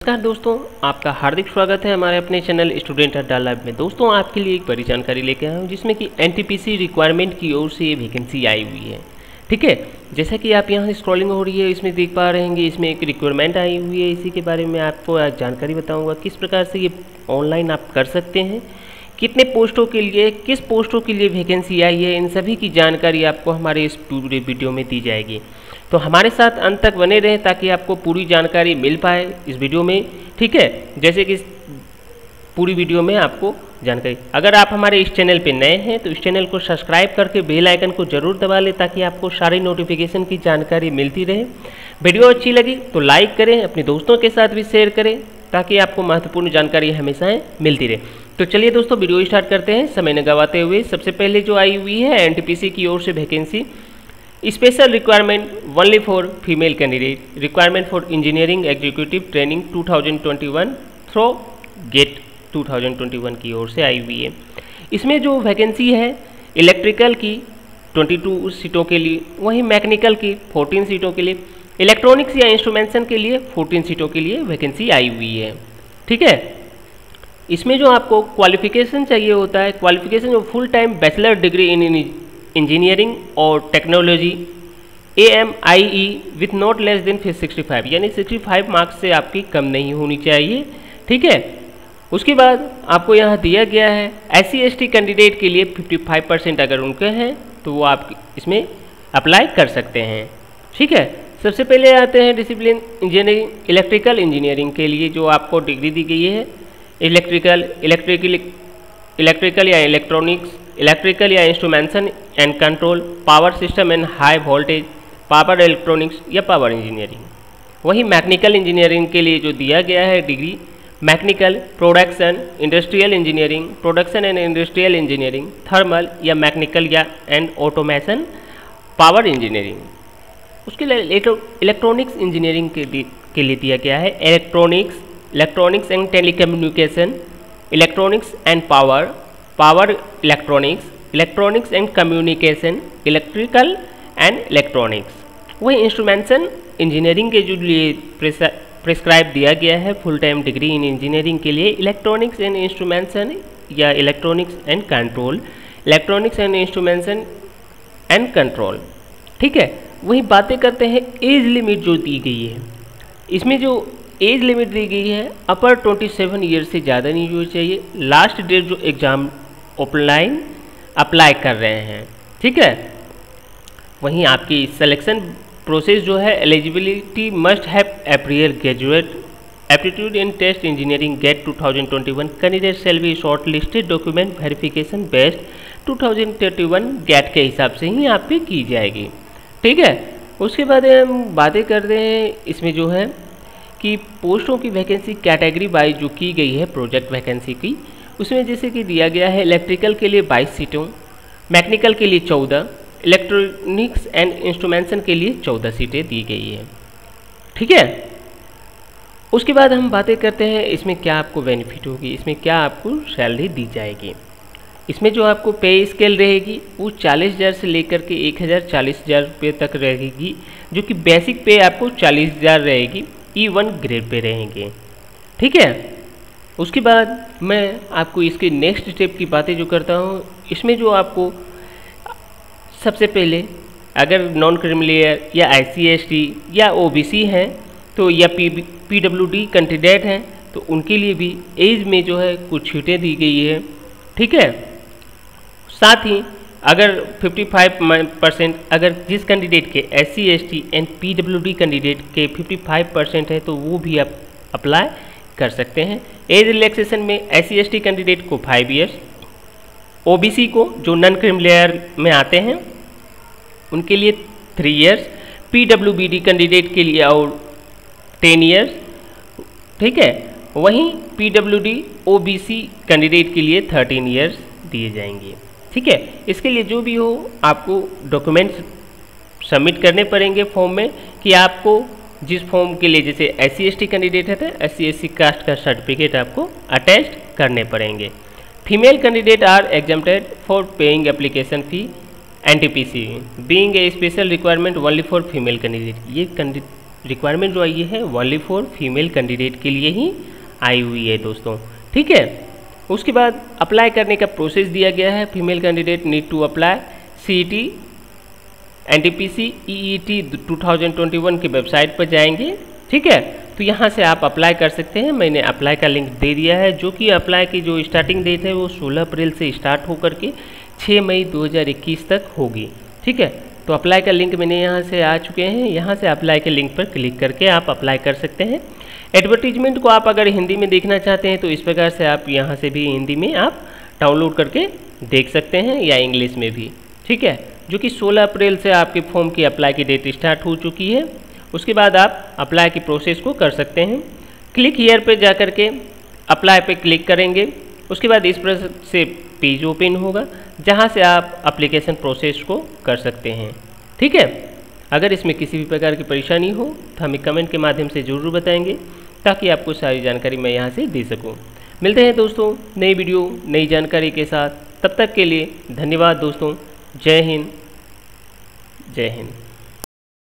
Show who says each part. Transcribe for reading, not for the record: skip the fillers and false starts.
Speaker 1: नमस्कार दोस्तों, आपका हार्दिक स्वागत है हमारे अपने चैनल स्टूडेंट अड्डा लैब में। दोस्तों, आपके लिए एक बड़ी जानकारी लेके आया हूँ जिसमें कि एनटीपीसी रिक्वायरमेंट की ओर से ये वैकेंसी आई हुई है। ठीक है, जैसा कि आप यहाँ स्क्रॉलिंग हो रही है इसमें देख पा रहे हैं, इसमें एक रिक्वायरमेंट आई हुई है। इसी के बारे में आपको आज जानकारी बताऊँगा किस प्रकार से ये ऑनलाइन आप कर सकते हैं, कितने पोस्टों के लिए, किस पोस्टों के लिए वैकेंसी आई है, इन सभी की जानकारी आपको हमारे इस पूरे वीडियो में दी जाएगी। तो हमारे साथ अंत तक बने रहें ताकि आपको पूरी जानकारी मिल पाए इस वीडियो में। ठीक है, जैसे कि पूरी वीडियो में आपको जानकारी, अगर आप हमारे इस चैनल पे नए हैं तो इस चैनल को सब्सक्राइब करके बेल आइकन को जरूर दबा लें ताकि आपको सारी नोटिफिकेशन की जानकारी मिलती रहे। वीडियो अच्छी लगी तो लाइक करें, अपने दोस्तों के साथ भी शेयर करें ताकि आपको महत्वपूर्ण जानकारी हमेशा मिलती रहे। तो चलिए दोस्तों, वीडियो स्टार्ट करते हैं समय न गवाते हुए। सबसे पहले जो आई हुई है एनटीपीसी की ओर से vacancy, special requirement only for female candidate, requirement for engineering executive training 2021 through GATE 2021 की ओर से आई हुई है। इसमें जो वैकेंसी है इलेक्ट्रिकल की 22 सीटों के लिए, वहीं मैकेनिकल की 14 सीटों के लिए, इलेक्ट्रॉनिक्स या इंस्ट्रूमेंटेशन के लिए 14 सीटों के लिए वैकेंसी आई हुई है। ठीक है, इसमें जो आपको क्वालिफिकेशन चाहिए होता है, क्वालिफिकेशन जो full time bachelor degree in engineering और technology AMIE with not less than 65, यानी 65 मार्क्स से आपकी कम नहीं होनी चाहिए। ठीक है, उसके बाद आपको यहाँ दिया गया है SC/ST कैंडिडेट के लिए 55% अगर उनके हैं तो वो आप इसमें अप्लाई कर सकते हैं। ठीक है, सबसे पहले आते हैं डिसिप्लिन इंजीनियरिंग, इलेक्ट्रिकल इंजीनियरिंग के लिए जो आपको डिग्री दी गई है इलेक्ट्रिकल या इलेक्ट्रॉनिक्स, इलेक्ट्रिकल या instrumentation and control, power system and high voltage, power electronics या पावर इंजीनियरिंग। वहीं मैकेनिकल इंजीनियरिंग के लिए जो दिया गया है degree mechanical, production, industrial engineering, production and industrial engineering, thermal या मैकेनिकल या एंड ऑटोमेशन, पावर इंजीनियरिंग। उसके लिए इलेक्ट्रॉनिक्स इंजीनियरिंग के लिए दिया गया है electronics and telecommunication, electronics and power electronics and communication, electrical and electronics. वही इंस्ट्रूमेंटेशन इंजीनियरिंग के जो लिए प्रिस्क्राइब दिया गया है full time degree in engineering के लिए इलेक्ट्रॉनिक्स एंड इंस्ट्रूमेंटेशन या electronics and control, electronics and instrumentation and control. ठीक है, वही बातें करते हैं एज लिमिट जो दी गई है। इसमें जो एज लिमिट दी गई है अपर 27 ईयर से ज़्यादा नहीं होनी चाहिए। लास्ट डेट जो एग्ज़ाम ऑफलाइन अप्लाई कर रहे हैं। ठीक है, वहीं आपकी सिलेक्शन प्रोसेस जो है eligibility must have appear graduate aptitude in test engineering GATE 2021 candidate shall be short listed document verification based 2031 GATE के हिसाब से ही आपकी की जाएगी। ठीक है, उसके बाद हम बातें करते हैं इसमें जो है कि पोस्टों की वैकेंसी कैटेगरी वाइज जो की गई है प्रोजेक्ट वैकेंसी की, उसमें जैसे कि दिया गया है इलेक्ट्रिकल के लिए 22 सीटों, मैकेनिकल के लिए 14, इलेक्ट्रॉनिक्स एंड इंस्ट्रूमेंटेशन के लिए 14 सीटें दी गई है। ठीक है, उसके बाद हम बातें करते हैं इसमें क्या आपको बेनिफिट होगी, इसमें क्या आपको सैलरी दी जाएगी। इसमें जो आपको पे स्केल रहेगी वो 40,000 से लेकर के 1,040,000 रुपये तक रहेगी, जो कि बेसिक पे आपको 40,000 रहेगी, E1 ग्रेड पे रहेंगे। ठीक है, उसके बाद मैं आपको इसके नेक्स्ट स्टेप की बातें जो करता हूँ, इसमें जो आपको सबसे पहले अगर नॉन क्रिमिलियर या SC/ST या OBC हैं तो या PWD कैंडिडेट हैं तो उनके लिए भी एज में जो है कुछ छूटें दी गई है। ठीक है, साथ ही अगर 55% अगर जिस कैंडिडेट के SC/ST एंड PWD कैंडिडेट के 55% है तो वो भी आप अप्लाई कर सकते हैं। एज रिलैक्सेशन में SC/ST कैंडिडेट को 5 ईयर्स, OBC को जो नॉन क्रिमिलियर में आते हैं उनके लिए 3 ईयर्स, PWD कैंडिडेट के लिए और 10 ईयर्स। ठीक है, वहीं PWD OBC कैंडिडेट के लिए 13 ईयर्स दिए जाएंगे। ठीक है, इसके लिए जो भी हो आपको डॉक्यूमेंट्स सबमिट करने पड़ेंगे फॉर्म में कि आपको जिस फॉर्म के लिए जैसे SC/ST कैंडिडेट है तो SC/ST कास्ट का सर्टिफिकेट आपको अटैच करने पड़ेंगे। Female candidate are exempted for paying application fee NTPC being a special requirement only for female candidate. ये रिक्वायरमेंट जो आई है ओनली फॉर फीमेल कैंडिडेट के लिए ही आई हुई है दोस्तों, ठीक है। उसके बाद अप्लाई करने का प्रोसेस दिया गया है। Female candidate need to apply CET NTPC EET 2021 की वेबसाइट पर जाएंगे, ठीक है। तो यहाँ से आप अप्लाई कर सकते हैं। मैंने अप्लाई का लिंक दे दिया है, जो कि अप्लाई की जो स्टार्टिंग डेट है वो 16 अप्रैल से स्टार्ट होकर के 6 मई 2021 तक होगी, ठीक है। तो अप्लाई का लिंक मैंने यहाँ से आ चुके हैं। यहाँ से अप्लाई के लिंक पर क्लिक करके आप अप्लाई कर सकते हैं। एडवर्टीजमेंट को आप अगर हिंदी में देखना चाहते हैं तो इस प्रकार से आप यहाँ से भी हिंदी में आप डाउनलोड करके देख सकते हैं, या इंग्लिश में भी, ठीक है। जो कि 16 अप्रैल से आपके फॉर्म की अप्लाई की डेट स्टार्ट हो चुकी है। उसके बाद आप अप्लाई की प्रोसेस को कर सकते हैं। क्लिक हियर पे जा कर के अप्लाई पे क्लिक करेंगे। उसके बाद इस प्रकार से पेज ओपन होगा, जहां से आप एप्लीकेशन प्रोसेस को कर सकते हैं, ठीक है। अगर इसमें किसी भी प्रकार की परेशानी हो तो हमें कमेंट के माध्यम से ज़रूर बताएंगे, ताकि आपको सारी जानकारी मैं यहाँ से दे सकूँ। मिलते हैं दोस्तों नई वीडियो नई जानकारी के साथ। तब तक के लिए धन्यवाद दोस्तों। जय हिंद, जय हिंद।